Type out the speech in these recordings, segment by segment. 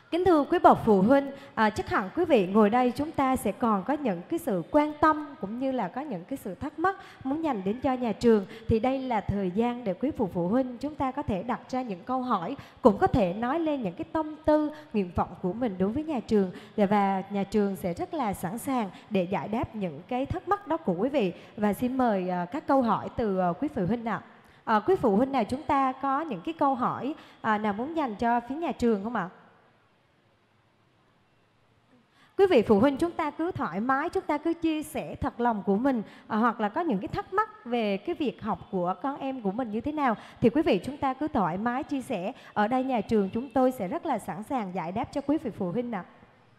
Kính thưa quý bậc phụ huynh, chắc hẳn quý vị ngồi đây chúng ta sẽ còn có những cái sự quan tâm cũng như là có những cái sự thắc mắc muốn dành đến cho nhà trường. Thì đây là thời gian để quý phụ huynh chúng ta có thể đặt ra những câu hỏi, cũng có thể nói lên những cái tâm tư, nguyện vọng của mình đối với nhà trường. Và nhà trường sẽ rất là sẵn sàng để giải đáp những cái thắc mắc đó của quý vị. Và xin mời các câu hỏi từ quý phụ huynh ạ. Quý phụ huynh nào chúng ta có những cái câu hỏi nào muốn dành cho phía nhà trường không ạ? Quý vị phụ huynh chúng ta cứ thoải mái, chúng ta cứ chia sẻ thật lòng của mình, hoặc là có những cái thắc mắc về cái việc học của con em của mình như thế nào thì quý vị chúng ta cứ thoải mái chia sẻ. Ở đây nhà trường chúng tôi sẽ rất là sẵn sàng giải đáp cho quý vị phụ huynh ạ.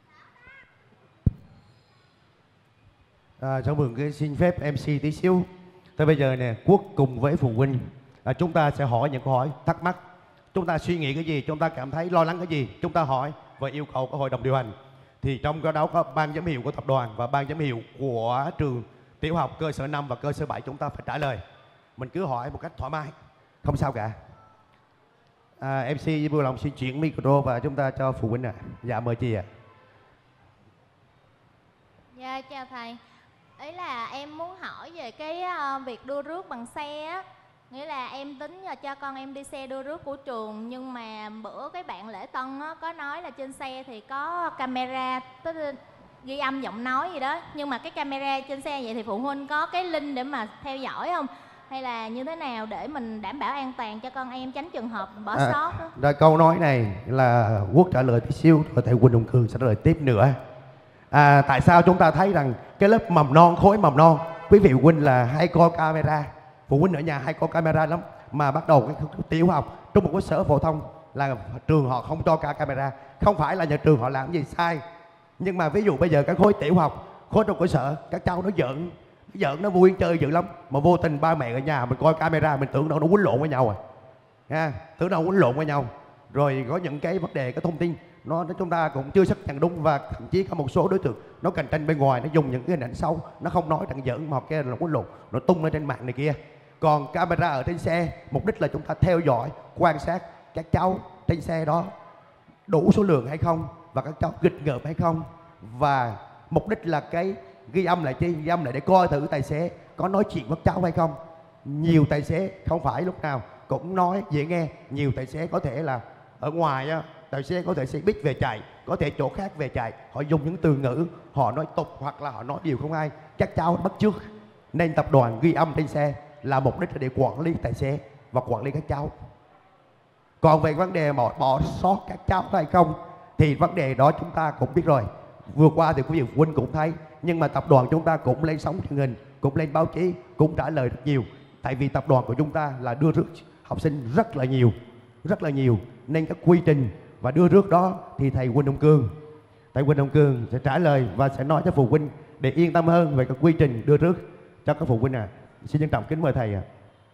Cháu mừng cái xin phép MC tí xíu. Tới bây giờ nè, Quốc cùng với phụ huynh chúng ta sẽ hỏi những câu hỏi thắc mắc. Chúng ta suy nghĩ cái gì, chúng ta cảm thấy lo lắng cái gì, chúng ta hỏi và yêu cầu của hội đồng điều hành. Thì trong cái đó có ban giám hiệu của tập đoàn và ban giám hiệu của trường tiểu học cơ sở 5 và cơ sở 7, chúng ta phải trả lời. Mình cứ hỏi một cách thoải mái, không sao cả. MC vui lòng xin chuyển micro và chúng ta cho phụ huynh ạ. Dạ mời chị ạ. Dạ chào thầy. Ý là em muốn hỏi về cái việc đưa rước bằng xe á. Nghĩa là em tính cho con em đi xe đưa rước của trường. Nhưng mà bữa cái bạn lễ tân á, có nói là trên xe thì có camera tức ghi âm giọng nói gì đó. Nhưng mà cái camera trên xe vậy thì phụ huynh có cái link để mà theo dõi không? Hay là như thế nào để mình đảm bảo an toàn cho con em, tránh trường hợp bỏ sót đó? Rồi câu nói này là Quốc trả lời tí xíu rồi thầy Quỳnh Hồng Cường sẽ trả lời tiếp nữa. Tại sao chúng ta thấy rằng cái lớp mầm non, khối mầm non, quý vị phụ huynh là hay coi camera, phụ huynh ở nhà hay coi camera lắm, mà bắt đầu cái tiểu học trong một cái sở phổ thông là trường họ không cho cả camera. Không phải là nhà trường họ làm gì sai, nhưng mà ví dụ bây giờ cái khối tiểu học, khối trong cơ sở, các cháu nó giỡn nó vui chơi dữ lắm, mà vô tình ba mẹ ở nhà mình coi camera mình tưởng đâu nó quýnh lộn với nhau tưởng đâu quýnh lộn với nhau, rồi có những cái vấn đề, cái thông tin nó chúng ta cũng chưa xác nhận đúng, và thậm chí có một số đối tượng nó cạnh tranh bên ngoài, nó dùng những cái hình ảnh xấu, nó không nói rằng giỡn mà kia là quýnh lộn, nó tung lên trên mạng này kia. Còn camera ở trên xe mục đích là chúng ta theo dõi, quan sát các cháu trên xe đó đủ số lượng hay không, và các cháu nghịch ngợm hay không, và mục đích là cái ghi âm lại chi, ghi âm lại để coi thử tài xế có nói chuyện với cháu hay không. Nhiều tài xế không phải lúc nào cũng nói dễ nghe, nhiều tài xế có thể là ở ngoài á, tài xế có thể xe buýt về chạy, có thể chỗ khác về chạy, họ dùng những từ ngữ, họ nói tục hoặc là họ nói điều không hay, các cháu bắt chước. Nên tập đoàn ghi âm trên xe là mục đích là để quản lý tài xế và quản lý các cháu. Còn về vấn đề bỏ sót các cháu hay không thì vấn đề đó chúng ta cũng biết rồi. Vừa qua thì quý vị phụ huynh cũng thấy, nhưng mà tập đoàn chúng ta cũng lên sóng truyền hình, cũng lên báo chí, cũng trả lời rất nhiều. Tại vì tập đoàn của chúng ta là đưa rước học sinh rất là nhiều, nên các quy trình và đưa rước đó thì thầy Quỳnh Hồng Cường sẽ trả lời và sẽ nói cho phụ huynh để yên tâm hơn về các quy trình đưa rước cho các phụ huynh. Xin trân trọng kính mời thầy ạ.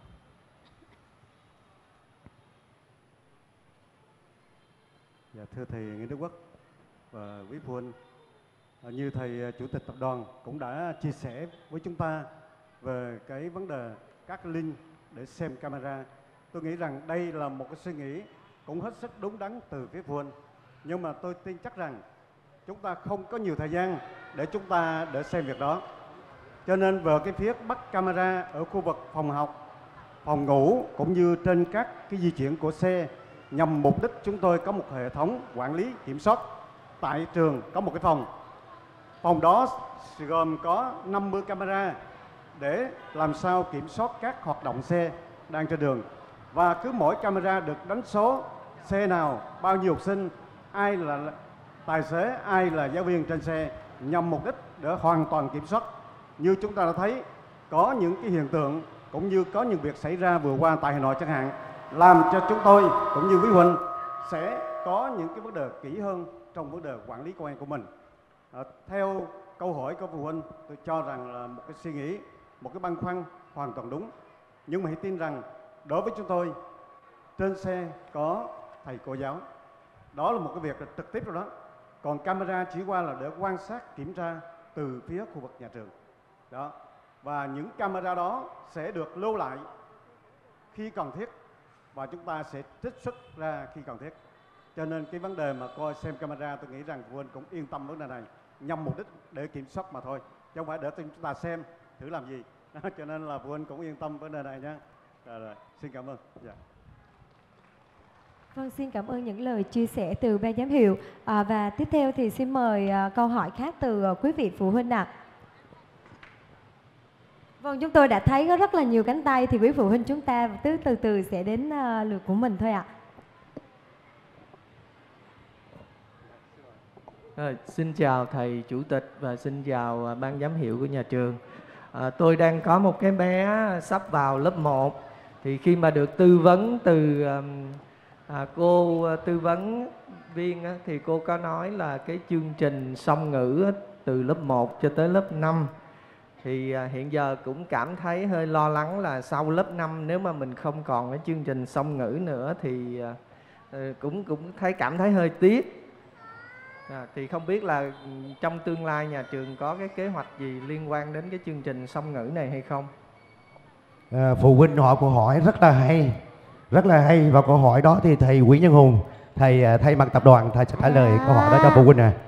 Dạ, thưa thầy Nguyễn Đức Quốc và quý phụ huynh, như thầy chủ tịch tập đoàn cũng đã chia sẻ với chúng ta về cái vấn đề các link để xem camera. Tôi nghĩ rằng đây là một cái suy nghĩ cũng hết sức đúng đắn từ phía phụ huynh, nhưng mà tôi tin chắc rằng chúng ta không có nhiều thời gian để chúng ta để xem việc đó. Cho nên về cái phía bắt camera ở khu vực phòng học, phòng ngủ cũng như trên các cái di chuyển của xe, nhằm mục đích chúng tôi có một hệ thống quản lý kiểm soát. Tại trường có một cái phòng đó gồm có 50 camera để làm sao kiểm soát các hoạt động xe đang trên đường, và cứ mỗi camera được đánh số xe nào, bao nhiêu học sinh, ai là tài xế, ai là giáo viên trên xe, nhằm mục đích để hoàn toàn kiểm soát. Như chúng ta đã thấy có những cái hiện tượng cũng như có những việc xảy ra vừa qua tại Hà Nội chẳng hạn, làm cho chúng tôi cũng như quý huynh sẽ có những cái vấn đề kỹ hơn trong vấn đề quản lý con em của mình. Theo câu hỏi của phụ huynh, tôi cho rằng là một cái suy nghĩ, một cái băn khoăn hoàn toàn đúng. Nhưng mà hãy tin rằng đối với chúng tôi, trên xe có thầy cô giáo, đó là một cái việc trực tiếp rồi đó. Còn camera chỉ qua là để quan sát, kiểm tra từ phía khu vực nhà trường đó. Và những camera đó sẽ được lưu lại khi cần thiết, và chúng ta sẽ trích xuất ra khi cần thiết. Cho nên cái vấn đề mà coi xem camera, tôi nghĩ rằng phụ huynh cũng yên tâm vấn đề này, nhằm mục đích để kiểm soát mà thôi, chứ không phải để chúng ta xem thử làm gì. Cho nên là phụ huynh cũng yên tâm vấn đề này nhé. Rồi, xin cảm ơn. Dạ. Vâng, xin cảm ơn những lời chia sẻ từ ban giám hiệu. Và tiếp theo thì xin mời câu hỏi khác từ quý vị phụ huynh ạ. Vâng, chúng tôi đã thấy có rất là nhiều cánh tay, thì quý phụ huynh chúng ta từ từ sẽ đến lượt của mình thôi ạ. Xin chào thầy chủ tịch và xin chào ban giám hiệu của nhà trường. Tôi đang có một cái bé sắp vào lớp 1. Thì khi mà được tư vấn từ cô tư vấn viên thì cô có nói là cái chương trình song ngữ từ lớp 1 cho tới lớp 5. Thì hiện giờ cũng cảm thấy hơi lo lắng là sau lớp 5 nếu mà mình không còn cái chương trình song ngữ nữa thì cũng cảm thấy hơi tiếc. Thì không biết là trong tương lai nhà trường có cái kế hoạch gì liên quan đến cái chương trình song ngữ này hay không? Phụ huynh hỏi câu hỏi rất là hay, và câu hỏi đó thì thầy Nguyễn Nhân Hùng, thầy thay mặt tập đoàn, thầy sẽ trả lời câu hỏi đó cho phụ huynh này.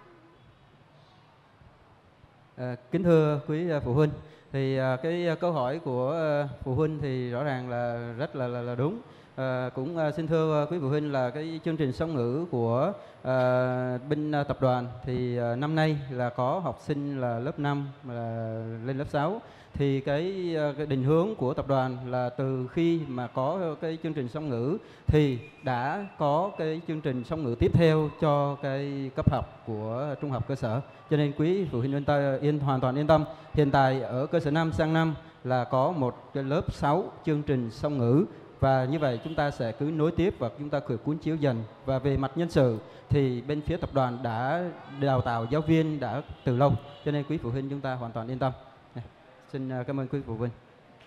Kính thưa quý phụ huynh, thì cái câu hỏi của phụ huynh thì rõ ràng là rất là đúng. Cũng xin thưa quý phụ huynh là cái chương trình song ngữ của bên tập đoàn thì năm nay là có học sinh là lớp 5 là lên lớp 6. Thì cái định hướng của tập đoàn là từ khi mà có cái chương trình song ngữ thì đã có cái chương trình song ngữ tiếp theo cho cái cấp học của trung học cơ sở. Cho nên quý phụ huynh hoàn toàn yên tâm. Hiện tại ở cơ sở 5 sang năm là có một cái lớp 6 chương trình song ngữ. Và như vậy chúng ta sẽ cứ nối tiếp và chúng ta cuốn chiếu dần. Và về mặt nhân sự thì bên phía tập đoàn đã đào tạo giáo viên đã từ lâu. Cho nên quý phụ huynh chúng ta hoàn toàn yên tâm. Xin cảm ơn quý phụ huynh.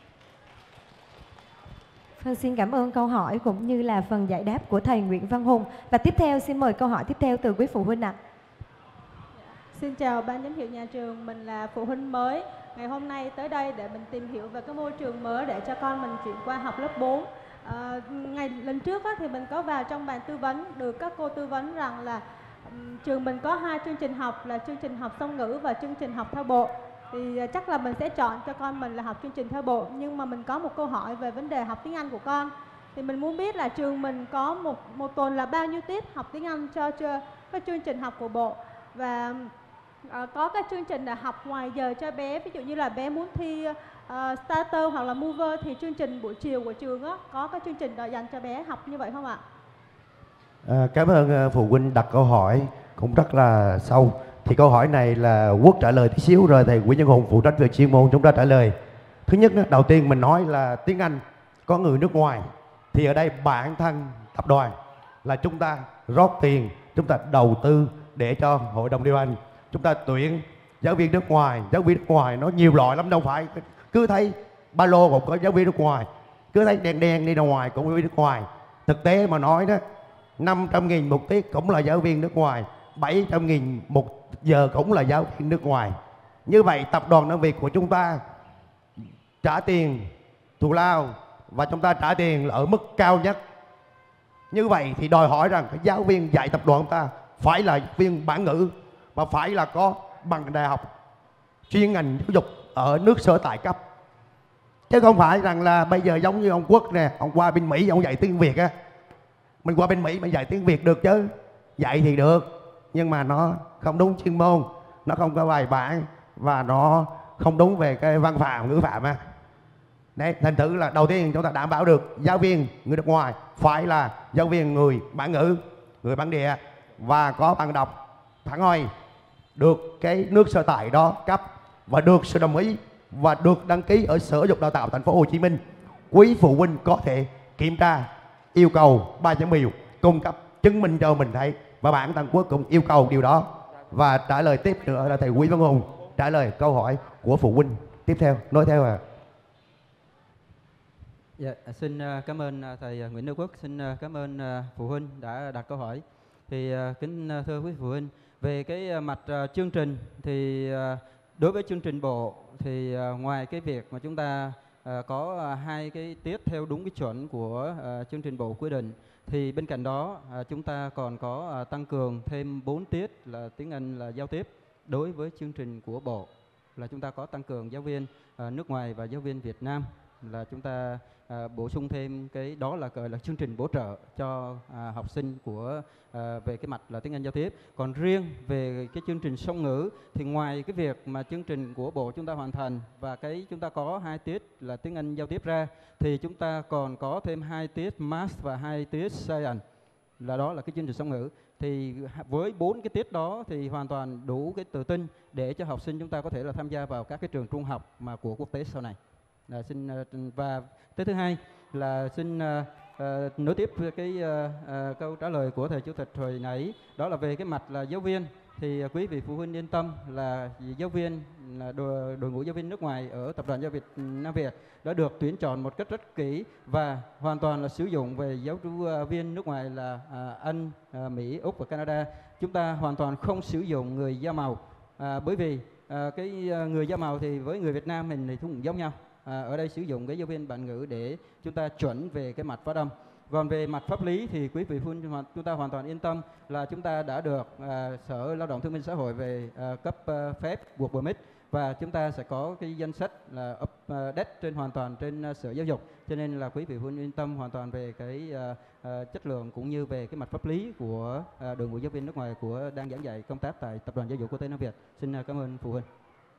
Xin cảm ơn câu hỏi cũng như là phần giải đáp của thầy Nguyễn Văn Hùng. Và tiếp theo xin mời câu hỏi tiếp theo từ quý phụ huynh ạ. Xin chào ban giám hiệu nhà trường, mình là phụ huynh mới. Ngày hôm nay tới đây để mình tìm hiểu về cái môi trường mới để cho con mình chuyển qua học lớp 4. Ngày lần trước thì mình có vào trong bàn tư vấn, được các cô tư vấn rằng là trường mình có 2 chương trình học là chương trình học song ngữ và chương trình học theo bộ. Thì chắc là mình sẽ chọn cho con mình là học chương trình theo bộ. Nhưng mà mình có một câu hỏi về vấn đề học tiếng Anh của con. Thì mình muốn biết là trường mình có một tuần là bao nhiêu tiết học tiếng Anh cho các chương trình học của bộ. Và có các chương trình là học ngoài giờ cho bé. Ví dụ như là bé muốn thi starter hoặc là mover thì chương trình buổi chiều của trường có cái chương trình đó dành cho bé học như vậy không ạ? Cảm ơn phụ huynh đặt câu hỏi cũng rất là sâu. Thì câu hỏi này là Quốc trả lời tí xíu rồi thầy Nguyễn Nhân Hùng phụ trách về chuyên môn chúng ta trả lời. Thứ nhất, đầu tiên mình nói là tiếng Anh có người nước ngoài. Thì ở đây bản thân tập đoàn là chúng ta rót tiền, chúng ta đầu tư để cho hội đồng điều hành. Chúng ta tuyển giáo viên nước ngoài. Giáo viên nước ngoài nó nhiều loại lắm, đâu phải cứ thấy ba lô cũng có giáo viên nước ngoài, cứ thấy đen đen đi ra ngoài cũng có giáo viên nước ngoài. Thực tế mà nói đó, 500.000 một tiết cũng là giáo viên nước ngoài, 700.000 một giờ cũng là giáo viên nước ngoài. Như vậy tập đoàn năng Việt của chúng ta trả tiền thù lao và chúng ta trả tiền ở mức cao nhất. Như vậy thì đòi hỏi rằng cái giáo viên dạy tập đoàn chúng ta phải là giáo viên bản ngữ và phải là có bằng đại học chuyên ngành giáo dục ở nước sở tại cấp. Chứ không phải rằng là bây giờ giống như ông Quốc nè, ông qua bên Mỹ ông dạy tiếng Việt á. Mình qua bên Mỹ mình dạy tiếng Việt được chứ, dạy thì được, nhưng mà nó không đúng chuyên môn, nó không có bài bản và nó không đúng về cái văn phạm, ngữ phạm á. Đấy, thành thử là đầu tiên chúng ta đảm bảo được giáo viên người nước ngoài phải là giáo viên người bản ngữ, người bản địa và có bằng đọc thẳng hoi, được cái nước sở tại đó cấp và được sự đồng ý và được đăng ký ở Sở Giáo dục Đào tạo Thành phố Hồ Chí Minh. Quý phụ huynh có thể kiểm tra, yêu cầu ban giám hiệu cung cấp chứng minh cho mình thấy, và bản thân Quốc cũng yêu cầu điều đó. Và trả lời tiếp nữa là thầy Nguyễn Văn Hùng trả lời câu hỏi của phụ huynh tiếp theo, nói theo à. Dạ, xin cảm ơn thầy Nguyễn Đức Quốc, xin cảm ơn phụ huynh đã đặt câu hỏi. Thì kính thưa quý phụ huynh, về cái mặt chương trình thì đối với chương trình bộ thì ngoài cái việc mà chúng ta có 2 cái tiết theo đúng cái chuẩn của chương trình bộ quy định Thì bên cạnh đó chúng ta còn có tăng cường thêm 4 tiết là tiếng Anh là giao tiếp. Đối với chương trình của Bộ là chúng ta có tăng cường giáo viên nước ngoài và giáo viên Việt Nam, là chúng ta bổ sung thêm cái đó là gọi là chương trình bổ trợ cho học sinh của về cái mặt là tiếng Anh giao tiếp. Còn riêng về cái chương trình song ngữ thì ngoài cái việc mà chương trình của Bộ chúng ta hoàn thành và cái chúng ta có 2 tiết là tiếng Anh giao tiếp ra, thì chúng ta còn có thêm 2 tiết Math và 2 tiết Science, là đó là cái chương trình song ngữ. Thì với 4 cái tiết đó thì hoàn toàn đủ cái tự tin để cho học sinh chúng ta có thể là tham gia vào các cái trường trung học mà của quốc tế sau này. Và cái thứ hai là xin nối tiếp cái câu trả lời của thầy chủ tịch hồi nãy, đó là về cái mặt là giáo viên. Thì quý vị phụ huynh yên tâm là giáo viên, đội ngũ giáo viên nước ngoài ở Tập đoàn Giáo Việt Nam Việt đã được tuyển chọn một cách rất kỹ và hoàn toàn là sử dụng về giáo viên nước ngoài là Anh, Mỹ, Úc và Canada. Chúng ta hoàn toàn không sử dụng người da màu, bởi vì cái người da màu thì với người Việt Nam mình thì cũng giống nhau. Ở đây sử dụng cái giáo viên bản ngữ để chúng ta chuẩn về cái mặt phát âm. Còn về mặt pháp lý thì quý vị phụ huynh chúng ta hoàn toàn yên tâm là chúng ta đã được Sở Lao động Thương binh Xã hội về cấp phép work permit, và chúng ta sẽ có cái danh sách là update trên hoàn toàn trên Sở Giáo dục, cho nên là quý vị phụ huynh yên tâm hoàn toàn về cái chất lượng cũng như về cái mặt pháp lý của đội ngũ giáo viên nước ngoài của đang giảng dạy công tác tại Tập đoàn Giáo dục Quốc tế Nam Việt. Xin cảm ơn phụ huynh.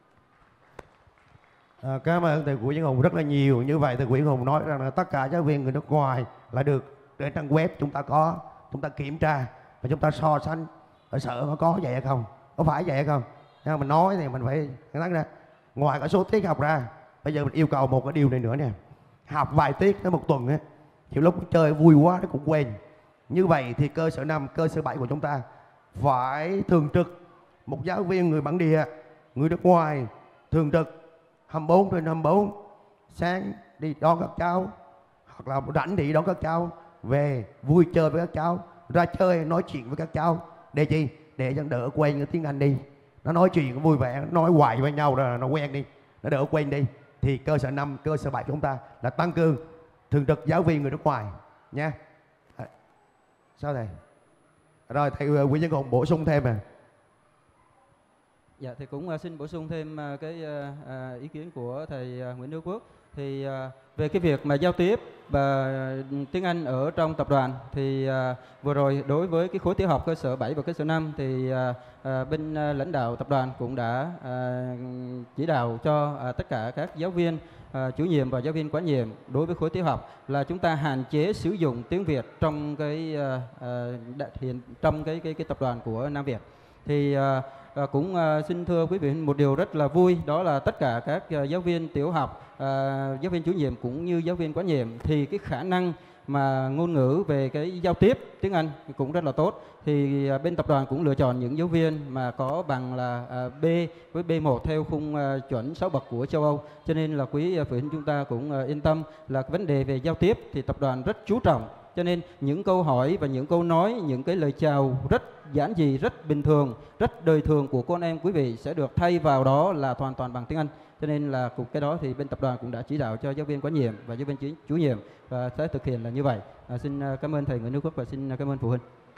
Cảm ơn thầy Nguyễn Hùng rất là nhiều. Như vậy thầy Nguyễn Hùng nói rằng là tất cả giáo viên người nước ngoài là được trên trang web chúng ta có, chúng ta kiểm tra và chúng ta so sánh ở sở có vậy hay không, có phải vậy hay không. Nhưng mà mình nói thì mình phải nói ra ngoài cả số tiết học ra, bây giờ mình yêu cầu một cái điều này nữa nè, học vài tiết tới một tuần á, nhiều lúc chơi vui quá nó cũng quên. Như vậy thì cơ sở 5, cơ sở 7 của chúng ta phải thường trực một giáo viên người bản địa, người nước ngoài thường trực 24/24, sáng đi đón các cháu hoặc là rảnh thì đón các cháu về vui chơi với các cháu, ra chơi nói chuyện với các cháu để chi, để cho đỡ quên cái tiếng Anh đi. Nó nói chuyện vui vẻ, nói hoài với nhau rồi nó quen đi, nó đỡ quên đi. Thì cơ sở 5, cơ sở 7 chúng ta là tăng cường thường trực giáo viên người nước ngoài nha. Sao thầy? Rồi thầy Nguyễn Văn Hùng bổ sung thêm à? Dạ, thì cũng xin bổ sung thêm cái ý kiến của thầy Nguyễn Đức Quốc. Thì về cái việc mà giao tiếp và tiếng Anh ở trong tập đoàn thì vừa rồi đối với cái khối tiểu học cơ sở 7 và cơ sở 5 thì bên lãnh đạo tập đoàn cũng đã chỉ đạo cho tất cả các giáo viên chủ nhiệm và giáo viên quản nhiệm đối với khối tiểu học là chúng ta hạn chế sử dụng tiếng Việt trong cái trong cái tập đoàn của Nam Việt. Thì cũng xin thưa quý vị một điều rất là vui, đó là tất cả các giáo viên tiểu học, giáo viên chủ nhiệm cũng như giáo viên quản nhiệm thì cái khả năng mà ngôn ngữ về cái giao tiếp tiếng Anh cũng rất là tốt. Thì bên tập đoàn cũng lựa chọn những giáo viên mà có bằng là B với B1 theo khung chuẩn 6 bậc của châu Âu. Cho nên là quý phụ huynh chúng ta cũng yên tâm là vấn đề về giao tiếp thì tập đoàn rất chú trọng. Cho nên những câu hỏi và những câu nói, những cái lời chào rất giản dị, rất bình thường, rất đời thường của con em quý vị sẽ được thay vào đó là hoàn toàn bằng tiếng Anh. Cho nên là cái đó thì bên tập đoàn cũng đã chỉ đạo cho giáo viên quản nhiệm và giáo viên chủ nhiệm và sẽ thực hiện là như vậy. Xin cảm ơn thầy Nguyễn Đức Quốc và xin cảm ơn phụ huynh.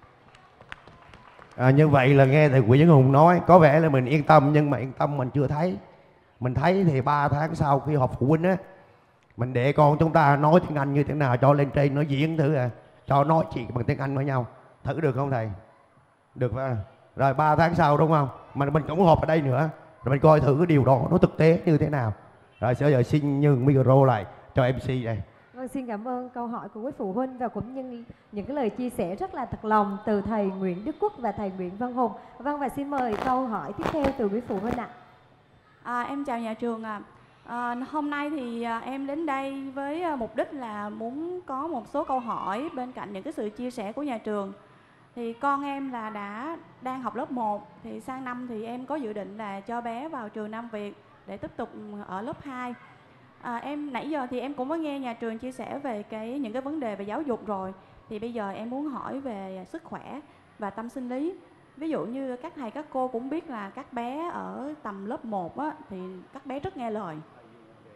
Như vậy là nghe thầy Nguyễn Văn Hùng nói có vẻ là mình yên tâm, nhưng mà yên tâm mình chưa thấy. Mình thấy thì 3 tháng sau khi họp phụ huynh á, mình để con chúng ta nói tiếng Anh như thế nào cho lên trên nói diễn thử cho nói chuyện bằng tiếng Anh với nhau. Thử được không thầy? Được phải. Rồi 3 tháng sau đúng không? Mà mình cũng họp ở đây nữa. Rồi mình coi thử cái điều đó nó thực tế như thế nào. Rồi bây giờ xin nhường micro lại cho MC đây. Vâng, xin cảm ơn câu hỏi của quý phụ huynh và cũng như những cái lời chia sẻ rất là thật lòng từ thầy Nguyễn Đức Quốc và thầy Nguyễn Văn Hùng. Vâng, và xin mời câu hỏi tiếp theo từ quý phụ huynh ạ. Em chào nhà trường ạ. Hôm nay thì em đến đây với mục đích là muốn có một số câu hỏi bên cạnh những cái sự chia sẻ của nhà trường. Thì con em là đang học lớp 1, thì sang năm thì em có dự định là cho bé vào trường Nam Việt để tiếp tục ở lớp 2. Em nãy giờ thì em cũng có nghe nhà trường chia sẻ về những cái vấn đề về giáo dục rồi. Thì bây giờ em muốn hỏi về sức khỏe và tâm sinh lý. Ví dụ như các thầy các cô cũng biết là các bé ở tầm lớp 1 á, thì các bé rất nghe lời.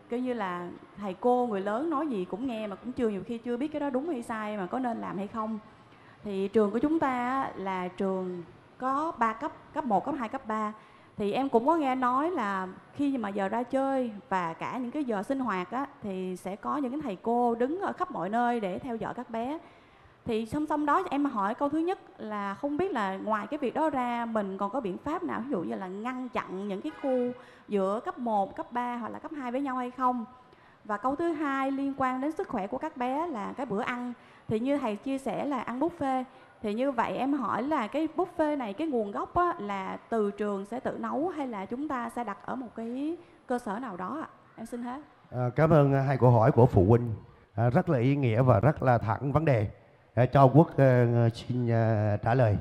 coi như là thầy cô người lớn nói gì cũng nghe, mà cũng nhiều khi chưa biết cái đó đúng hay sai, mà có nên làm hay không. Thì trường của chúng ta là trường có 3 cấp, cấp 1, cấp 2, cấp 3. Thì em cũng có nghe nói là khi mà giờ ra chơi và cả những cái giờ sinh hoạt á, thì sẽ có những cái thầy cô đứng ở khắp mọi nơi để theo dõi các bé. Thì song song đó em hỏi câu thứ nhất là không biết là ngoài cái việc đó ra mình còn có biện pháp nào, ví dụ như là ngăn chặn những cái khu giữa cấp 1, cấp 3 hoặc là cấp 2 với nhau hay không. Và câu thứ hai liên quan đến sức khỏe của các bé là cái bữa ăn. Thì như thầy chia sẻ là ăn buffet, thì như vậy em hỏi là cái buffet này, cái nguồn gốc á, là từ trường sẽ tự nấu hay là chúng ta sẽ đặt ở một cái cơ sở nào đó ạ? Em xin hết. Cảm ơn hai câu hỏi của phụ huynh, rất là ý nghĩa và rất là thẳng vấn đề. Cho Quốc xin trả lời.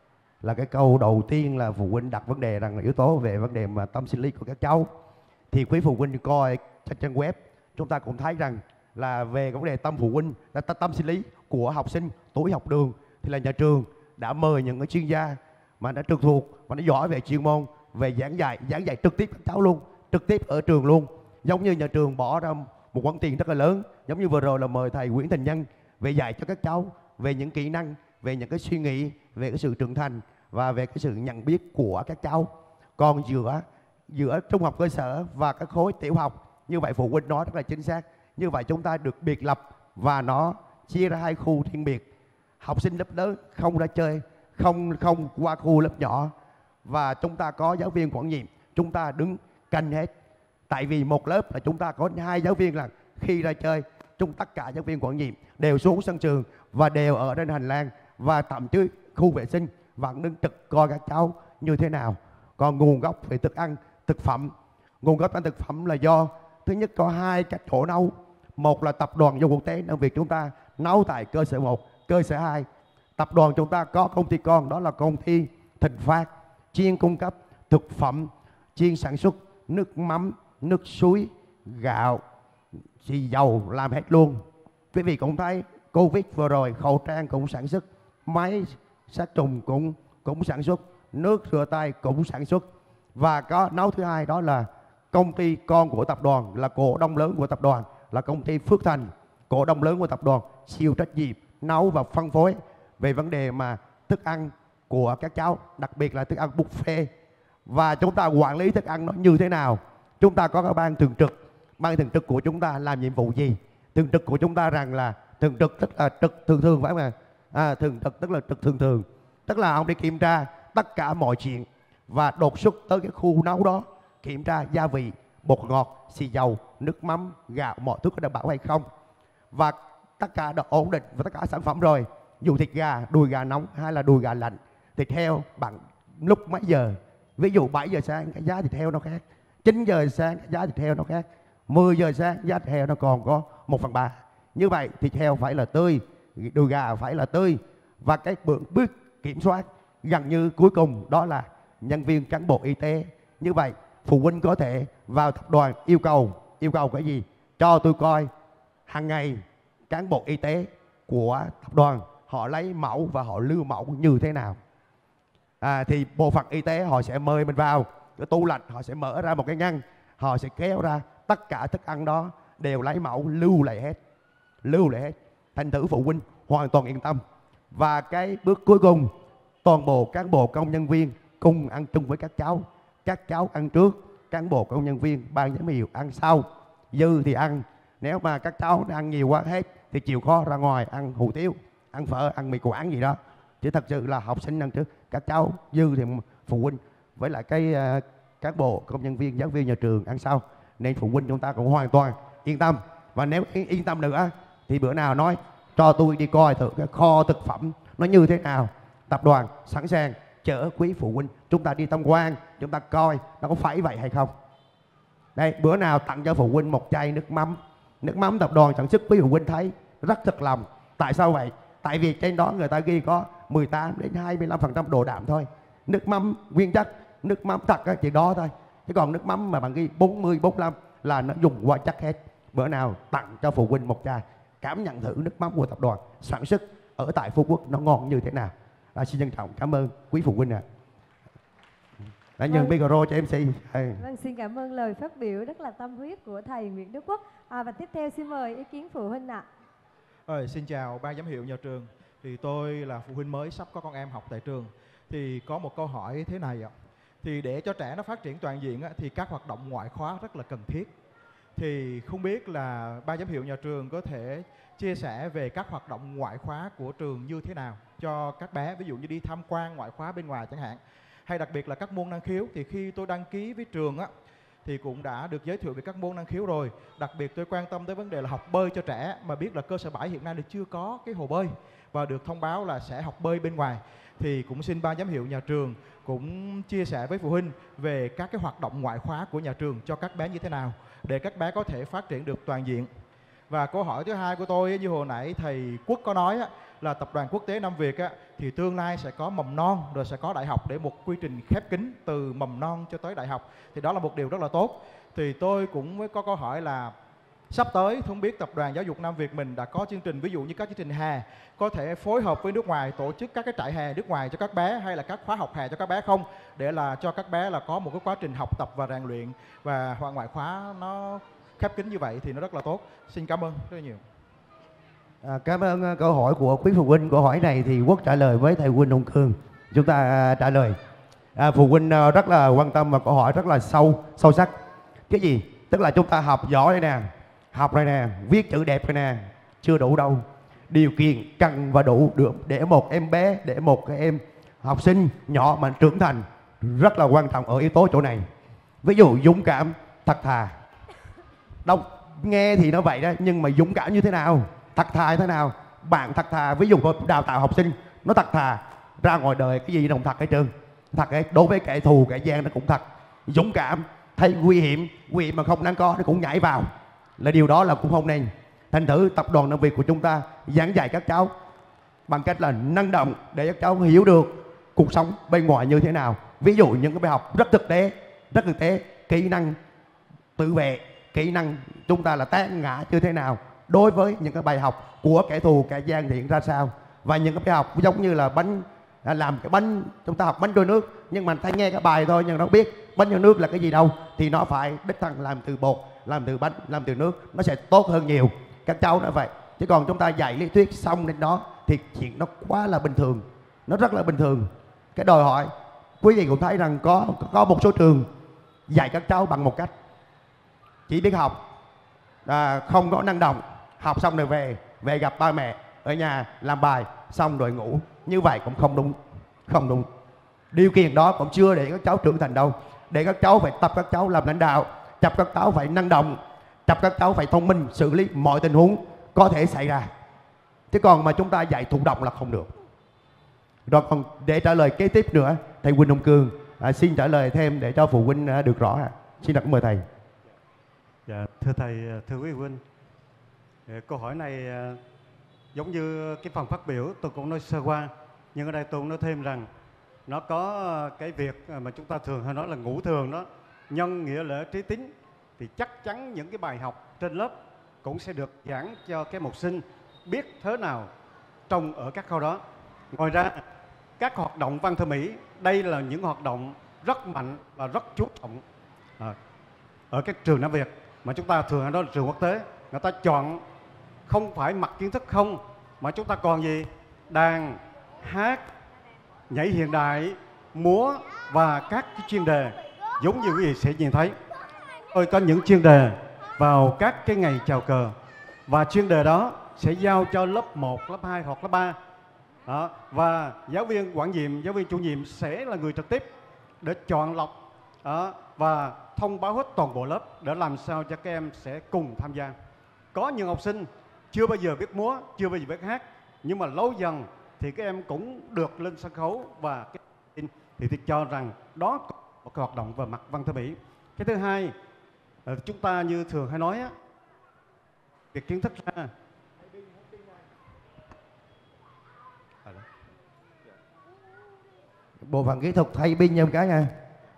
Là cái câu đầu tiên là phụ huynh đặt vấn đề rằng là yếu tố về vấn đề mà tâm sinh lý của các cháu. Thì quý phụ huynh coi trên trang web chúng ta cũng thấy rằng là về vấn đề tâm phụ huynh, tâm sinh lý của học sinh tuổi học đường thì là nhà trường đã mời những cái chuyên gia mà đã trực thuộc và nó giỏi về chuyên môn, về giảng dạy trực tiếp các cháu luôn, trực tiếp ở trường luôn. Giống như nhà trường bỏ ra một khoản tiền rất là lớn, giống như vừa rồi là mời thầy Nguyễn Thành Nhân về dạy cho các cháu về những kỹ năng, về những cái suy nghĩ, về cái sự trưởng thành và về cái sự nhận biết của các cháu. Còn giữa trung học cơ sở và các khối tiểu học, như vậy phụ huynh nói rất là chính xác. Như vậy chúng ta được biệt lập và nó chia ra hai khu riêng biệt. Học sinh lớp lớn không ra chơi, không qua khu lớp nhỏ, và chúng ta có giáo viên quản nhiệm, chúng ta đứng canh hết. Tại vì một lớp là chúng ta có 2 giáo viên, là khi ra chơi tất cả giáo viên quản nhiệm đều xuống sân trường và đều ở trên hành lang và thậm chí khu vệ sinh vẫn đứng trực coi các cháu như thế nào. Còn nguồn gốc về thức ăn, thực phẩm, nguồn gốc ăn thực phẩm là do thứ nhất có 2 cách chỗ nấu. Một là tập đoàn do quốc tế nông Việt chúng ta nấu tại cơ sở 1, cơ sở 2. Tập đoàn chúng ta có công ty con, đó là công ty Thịnh Phát, chuyên cung cấp thực phẩm, chuyên sản xuất nước mắm, nước suối, gạo, xì dầu, làm hết luôn. Quý vị cũng thấy Covid vừa rồi khẩu trang cũng sản xuất, máy sát trùng cũng sản xuất, nước rửa tay cũng sản xuất. Và có nấu thứ hai đó là công ty con của tập đoàn, là cổ đông lớn của tập đoàn, là công ty Phước Thành, cổ đông lớn của tập đoàn, siêu trách nhiệm nấu và phân phối về vấn đề mà thức ăn của các cháu, đặc biệt là thức ăn buffet. Và chúng ta quản lý thức ăn nó như thế nào? Chúng ta có các ban thường trực. Ban thường trực của chúng ta làm nhiệm vụ gì? Thường trực của chúng ta rằng là thường trực tức là trực thường thường, phải không ạ? Thường trực tức là trực thường thường, tức là ông đi kiểm tra tất cả mọi chuyện và đột xuất tới cái khu nấu đó, kiểm tra gia vị, bột ngọt, xì dầu, nước mắm, gạo, mọi thứ có đảm bảo hay không. Và tất cả đã ổn định và tất cả sản phẩm rồi, dù thịt gà, đùi gà nóng hay là đùi gà lạnh, thịt heo bằng lúc mấy giờ. Ví dụ 7 giờ sáng cái giá thịt heo nó khác, 9 giờ sáng cái giá thịt heo nó khác, 10 giờ sáng giá thịt heo nó còn có 1/3. Như vậy thịt heo phải là tươi, đùi gà phải là tươi. Và cái bước kiểm soát gần như cuối cùng đó là nhân viên cán bộ y tế. Như vậy phụ huynh có thể vào tập đoàn yêu cầu cái gì? Cho tôi coi hàng ngày cán bộ y tế của tập đoàn họ lấy mẫu và họ lưu mẫu như thế nào. Thì bộ phận y tế họ sẽ mời mình vào cái tủ lạnh, họ sẽ mở ra một cái ngăn, họ sẽ kéo ra tất cả thức ăn đó đều lấy mẫu lưu lại hết. Thành thử phụ huynh hoàn toàn yên tâm. Và cái bước cuối cùng, toàn bộ cán bộ công nhân viên cùng ăn chung với các cháu ăn trước, cán bộ công nhân viên ban giám hiệu ăn sau, dư thì ăn. Nếu mà các cháu ăn nhiều quá hết thì chịu khó ra ngoài ăn hủ tiếu, ăn phở, ăn mì quảng gì đó. Chứ thật sự là học sinh ăn trước, các cháu dư thì phụ huynh với lại cái cán bộ công nhân viên giáo viên nhà trường ăn sau. Nên phụ huynh chúng ta cũng hoàn toàn yên tâm. Và nếu yên tâm nữa thì bữa nào nói cho tôi đi coi thử cái kho thực phẩm nó như thế nào. Tập đoàn sẵn sàng chở quý phụ huynh chúng ta đi tham quan, chúng ta coi nó có phải vậy hay không. Đây, bữa nào tặng cho phụ huynh một chai nước mắm tập đoàn sản xuất, quý phụ huynh thấy rất thật lòng. Tại sao vậy? Tại vì trên đó người ta ghi có 18 đến 25% độ đạm thôi. Nước mắm nguyên chất, nước mắm thật chỉ đó thôi. Chứ còn nước mắm mà bạn ghi 40, 45 là nó dùng hóa chất hết. Bữa nào tặng cho phụ huynh một chai, cảm nhận thử nước mắm của tập đoàn sản xuất ở tại Phú Quốc nó ngon như thế nào. Xin trân trọng cảm ơn quý phụ huynh ạ. đã nhường micro cho MC. Vâng, xin cảm ơn lời phát biểu rất là tâm huyết của thầy Nguyễn Đức Quốc. Và tiếp theo xin mời ý kiến phụ huynh ạ. Xin chào ban giám hiệu nhà trường. Thì tôi là phụ huynh mới sắp có con em học tại trường. Thì có một câu hỏi thế này ạ. Thì để cho trẻ nó phát triển toàn diện thì các hoạt động ngoại khóa rất là cần thiết. Thì không biết là ban giám hiệu nhà trường có thể chia sẻ về các hoạt động ngoại khóa của trường như thế nào cho các bé, ví dụ như đi tham quan ngoại khóa bên ngoài chẳng hạn, hay đặc biệt là các môn năng khiếu. Thì khi tôi đăng ký với trường thì cũng đã được giới thiệu về các môn năng khiếu rồi. Đặc biệt tôi quan tâm tới vấn đề là học bơi cho trẻ, mà biết là cơ sở 7 hiện nay thì chưa có cái hồ bơi và được thông báo là sẽ học bơi bên ngoài. Thì cũng xin ban giám hiệu nhà trường cũng chia sẻ với phụ huynh về các cái hoạt động ngoại khóa của nhà trường cho các bé như thế nào để các bé có thể phát triển được toàn diện. Và câu hỏi thứ hai của tôi như hồi nãy thầy Quốc có nói là tập đoàn quốc tế Nam Việt thì tương lai sẽ có mầm non rồi sẽ có đại học để một quy trình khép kín từ mầm non cho tới đại học. Thì đó là một điều rất là tốt. Thì tôi cũng có câu hỏi là sắp tới không biết tập đoàn giáo dục Nam Việt mình đã có chương trình, ví dụ như các chương trình hè có thể phối hợp với nước ngoài tổ chức các cái trại hè nước ngoài cho các bé, hay là các khóa học hè cho các bé không, để là cho các bé là có một cái quá trình học tập và rèn luyện và ngoại khóa nó khép kín như vậy thì nó rất là tốt. Xin cảm ơn rất là nhiều. Cảm ơn câu hỏi của quý phụ huynh. Câu hỏi này thì Quốc trả lời với thầy Huynh Hùng Cương. Chúng ta trả lời. Phụ huynh rất là quan tâm và câu hỏi rất là sâu sắc. Cái gì? Tức là chúng ta học giỏi đây nè, học đây nè, viết chữ đẹp đây nè, chưa đủ đâu. Điều kiện cần và đủ được để một em bé, để một cái em học sinh nhỏ mà trưởng thành rất là quan trọng ở yếu tố chỗ này. Ví dụ dũng cảm, thật thà. Đâu nghe thì nó vậy đó, nhưng mà dũng cảm như thế nào, thật thà như thế nào? Bạn thật thà, ví dụ tôi đào tạo học sinh nó thật thà, ra ngoài đời cái gì đồng thật hết trơn. Thật ấy, đối với kẻ thù kẻ gian nó cũng thật. Dũng cảm, thấy nguy hiểm mà không đáng có nó cũng nhảy vào, là điều đó là cũng không nên. Thành thử tập đoàn Nam Việt của chúng ta giảng dạy các cháu bằng cách là năng động để các cháu hiểu được cuộc sống bên ngoài như thế nào. Ví dụ những cái bài học rất thực tế, kỹ năng tự vệ, kỹ năng chúng ta là té ngã như thế nào, đối với những cái bài học của kẻ thù kẻ gian hiện ra sao. Và những cái bài học giống như là bánh, làm cái bánh, chúng ta học bánh trôi nước, nhưng mà ta nghe cái bài thôi nhưng nó biết bánh trôi nước là cái gì đâu, thì nó phải đích thân làm từ bột, làm từ bánh, làm từ nước, nó sẽ tốt hơn nhiều. Các cháu nó vậy. Chứ còn chúng ta dạy lý thuyết xong đến đó thì chuyện nó quá là bình thường, nó rất là bình thường. Cái đòi hỏi quý vị cũng thấy rằng có một số trường dạy các cháu bằng một cách chỉ biết học, không có năng động, học xong rồi về gặp ba mẹ ở nhà làm bài xong rồi ngủ. Như vậy cũng không đúng. Điều kiện đó cũng chưa để các cháu trưởng thành đâu. Để các cháu phải tập các cháu làm lãnh đạo, tập các cháu phải năng động, tập các cháu phải thông minh xử lý mọi tình huống có thể xảy ra. Chứ còn mà chúng ta dạy thụ động là không được. Rồi còn để trả lời kế tiếp nữa, thầy Huynh Hùng Cương xin trả lời thêm để cho phụ huynh được rõ. Xin được mời thầy. Dạ, thưa thầy, thưa quý huynh, câu hỏi này giống như cái phần phát biểu tôi cũng nói sơ qua, nhưng ở đây tôi cũng nói thêm rằng nó có cái việc mà chúng ta thường hay nói là ngũ thường đó, nhân nghĩa lễ trí tín, thì chắc chắn những cái bài học trên lớp cũng sẽ được giảng cho cái học sinh biết thế nào trông ở các khâu đó. Ngoài ra các hoạt động văn thơ mỹ, đây là những hoạt động rất mạnh và rất chú trọng ở các trường Nam Việt, mà chúng ta thường hay nói là trường quốc tế. Người ta chọn không phải mặc kiến thức không, mà chúng ta còn gì? Đàn, hát, nhảy hiện đại, múa và các cái chuyên đề giống như quý vị sẽ nhìn thấy. Tôi có những chuyên đề vào các cái ngày chào cờ, và chuyên đề đó sẽ giao cho lớp 1, lớp 2 hoặc lớp 3. Đó. Và giáo viên quản nhiệm, giáo viên chủ nhiệm sẽ là người trực tiếp để chọn lọc và thông báo hết toàn bộ lớp để làm sao cho các em sẽ cùng tham gia. Có những học sinh chưa bao giờ biết múa, chưa bao giờ biết hát, nhưng mà lâu dần thì các em cũng được lên sân khấu, và thì tôi cho rằng đó có một cái hoạt động về mặt văn thơ mỹ. Cái thứ hai, chúng ta như thường hay nói việc kiến thức ra. Bộ phận kỹ thuật thay pin cho em cái nha.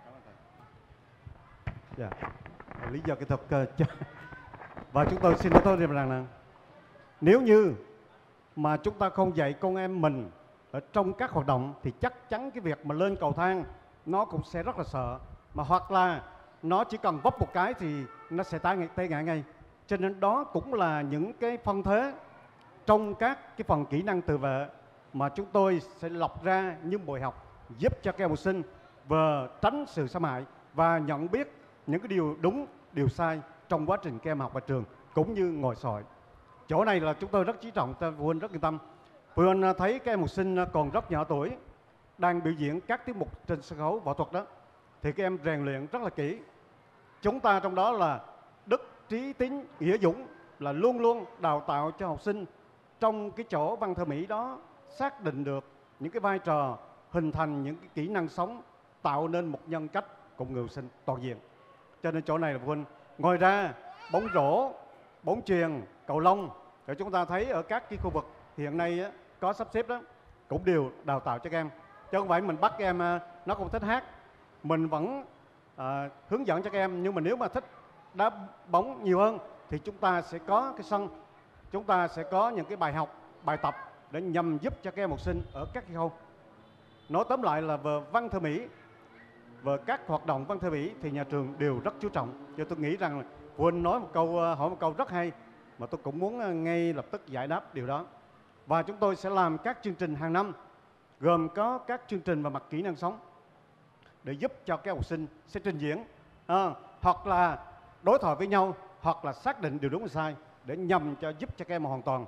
Dạ. Lý do kỹ thuật và chúng tôi xin nói thôi rằng là nếu như mà chúng ta không dạy con em mình ở trong các hoạt động thì chắc chắn cái việc mà lên cầu thang nó cũng sẽ rất là sợ, mà hoặc là nó chỉ cần vấp một cái thì nó sẽ tê ngã ngay. Cho nên đó cũng là những cái phân thế trong các cái phần kỹ năng tự vệ mà chúng tôi sẽ lọc ra những buổi học giúp cho các em học sinh vừa tránh sự xâm hại và nhận biết những cái điều đúng, điều sai trong quá trình các em học ở trường, cũng như ngồi sỏi. Chỗ này là chúng tôi rất chú trọng, phụ huynh rất yên tâm. Phụ huynh thấy các em học sinh còn rất nhỏ tuổi đang biểu diễn các tiết mục trên sân khấu võ thuật đó, thì các em rèn luyện rất là kỹ. Chúng ta trong đó là đức, trí, tín, nghĩa, dũng là luôn luôn đào tạo cho học sinh trong cái chỗ văn thơ mỹ đó xác định được những cái vai trò, hình thành những cái kỹ năng sống, tạo nên một nhân cách cùng người học sinh toàn diện. Cho nên chỗ này là phụ huynh. Ngoài ra bóng rổ, bóng chuyền, cầu lông, rồi chúng ta thấy ở các cái khu vực hiện nay á, có sắp xếp đó cũng đều đào tạo cho các em, chứ không phải mình bắt các em nó không thích hát, mình vẫn hướng dẫn cho các em. Nhưng mà nếu mà thích đá bóng nhiều hơn thì chúng ta sẽ có cái sân, chúng ta sẽ có những cái bài học, bài tập để nhằm giúp cho các em học sinh ở các cái khâu. Nói tóm lại là về văn thơ mỹ, về các hoạt động văn thơ mỹ thì nhà trường đều rất chú trọng. Cho tôi nghĩ rằng phụ huynh nói một câu, hỏi một câu rất hay mà tôi cũng muốn ngay lập tức giải đáp điều đó. Và chúng tôi sẽ làm các chương trình hàng năm, gồm có các chương trình về mặt kỹ năng sống để giúp cho các học sinh sẽ trình diễn, hoặc là đối thoại với nhau, hoặc là xác định điều đúng và sai, để nhằm giúp cho các em hoàn toàn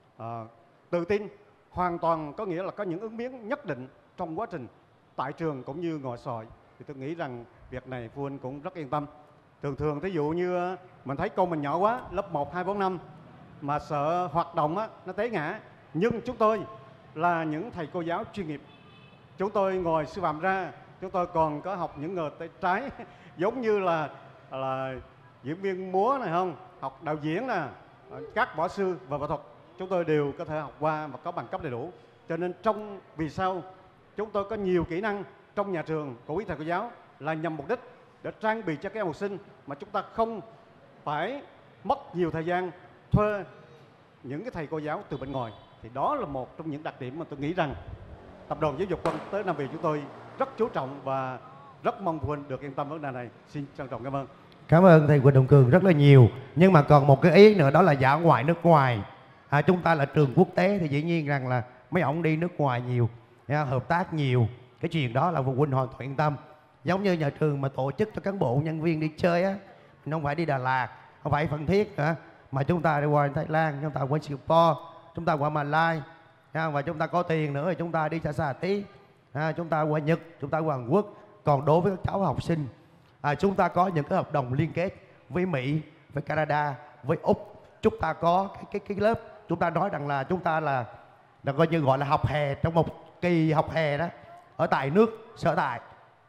tự tin, hoàn toàn có nghĩa là có những ứng biến nhất định trong quá trình tại trường cũng như ngoài sỏi. Thì tôi nghĩ rằng việc này phụ huynh cũng rất yên tâm. Thường thí dụ như mình thấy con mình nhỏ quá, lớp 1, 2, 4, 5 mà sợ hoạt động á, nó té ngã, nhưng chúng tôi là những thầy cô giáo chuyên nghiệp, chúng tôi ngoài sư phạm ra, chúng tôi còn có học những nghề tay trái giống như là diễn viên múa này không, học đạo diễn nè, các võ sư và võ thuật, chúng tôi đều có thể học qua và có bằng cấp đầy đủ. Cho nên vì sao chúng tôi có nhiều kỹ năng trong nhà trường của quý thầy cô giáo là nhằm mục đích để trang bị cho các em học sinh mà chúng ta không phải mất nhiều thời gian thuê những cái thầy cô giáo từ bên ngoài. Thì đó là một trong những đặc điểm mà tôi nghĩ rằng Tập đoàn Giáo dục Quân tới Nam Việt chúng tôi rất chú trọng và rất mong phụ huynh được yên tâm vấn đề này. Xin trân trọng cảm ơn. Cảm ơn thầy Quỳnh Hồng Cường rất là nhiều. Nhưng mà còn một cái ý nữa, đó là dã ngoại nước ngoài. Chúng ta là trường quốc tế thì dĩ nhiên rằng là mấy ông đi nước ngoài nhiều, hợp tác nhiều. Cái chuyện đó là phụ huynh hoàn toàn yên tâm. Giống như nhà trường mà tổ chức cho cán bộ nhân viên đi chơi á, mình không phải đi Đà Lạt, không phải Phan Thiết nữa, mà chúng ta đi qua Thái Lan, chúng ta qua Singapore, chúng ta qua Malaysia, và chúng ta có tiền nữa thì chúng ta đi xa tí, chúng ta qua Nhật, chúng ta qua Hàn Quốc. Còn đối với các cháu học sinh, chúng ta có những cái hợp đồng liên kết với Mỹ, với Canada, với Úc. Chúng ta có cái lớp, chúng ta nói rằng là chúng ta là coi như gọi là học hè, trong một kỳ học hè đó, ở tại nước sở tại